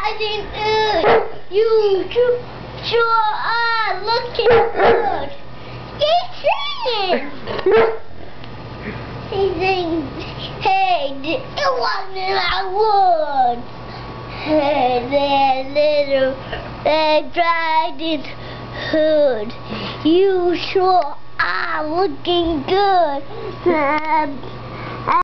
riding good. You sure are looking good. He's singing. He's saying, hey, it wasn't my woods. Hey there, little Red Riding Hood. You sure are looking good.